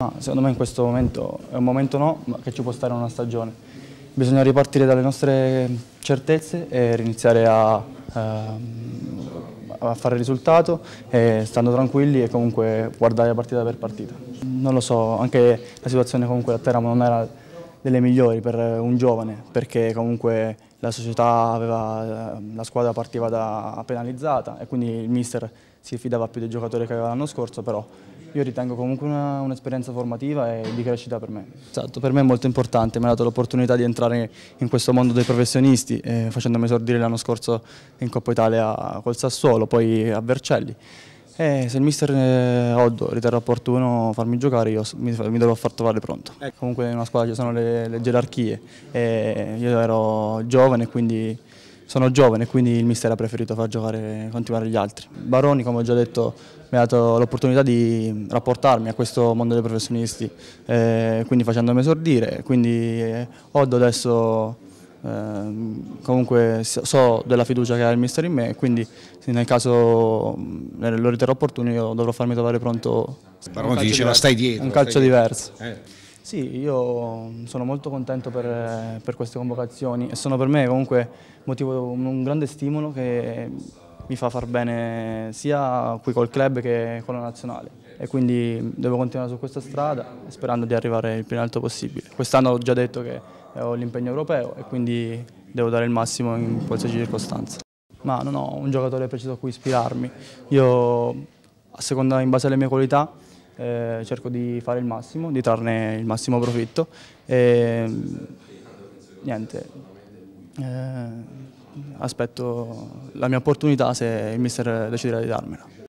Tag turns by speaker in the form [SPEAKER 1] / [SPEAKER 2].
[SPEAKER 1] Secondo me in questo momento è un momento no, ma che ci può stare una stagione. Bisogna ripartire dalle nostre certezze e iniziare a fare il risultato, stando tranquilli e comunque guardare partita per partita. Non lo so, anche la situazione comunque a Teramo non era delle migliori per un giovane, perché comunque la società la squadra partiva penalizzata e quindi il mister si fidava più dei giocatori che aveva l'anno scorso, però io ritengo comunque un'esperienza formativa e di crescita per me. Esatto, per me è molto importante, mi ha dato l'opportunità di entrare in questo mondo dei professionisti, facendomi esordire l'anno scorso in Coppa Italia col Sassuolo, poi a Vercelli. Se il mister Oddo riterrà opportuno farmi giocare, io mi dovrò far trovare pronto. Comunque in una squadra ci sono le gerarchie, io ero giovane, quindi sono giovane, quindi il mister ha preferito far continuare gli altri. Baroni, come ho già detto, mi ha dato l'opportunità di rapportarmi a questo mondo dei professionisti, quindi facendomi esordire, quindi Oddo adesso comunque so della fiducia che ha il mister in me, quindi nel caso lo riterrò opportuno io dovrò farmi trovare pronto.
[SPEAKER 2] Baroni ti diceva stai dietro.
[SPEAKER 1] Un calcio diverso.
[SPEAKER 2] Dietro.
[SPEAKER 1] Sì, io sono molto contento per queste convocazioni e sono per me comunque un grande stimolo che mi fa far bene sia qui col club che con la nazionale e quindi devo continuare su questa strada sperando di arrivare il più in alto possibile. Quest'anno ho già detto che ho l'impegno europeo e quindi devo dare il massimo in qualsiasi circostanza. Ma non ho un giocatore preciso a cui ispirarmi, io in base alle mie qualità cerco di fare il massimo, di trarne il massimo profitto e niente, aspetto la mia opportunità se il mister deciderà di darmela.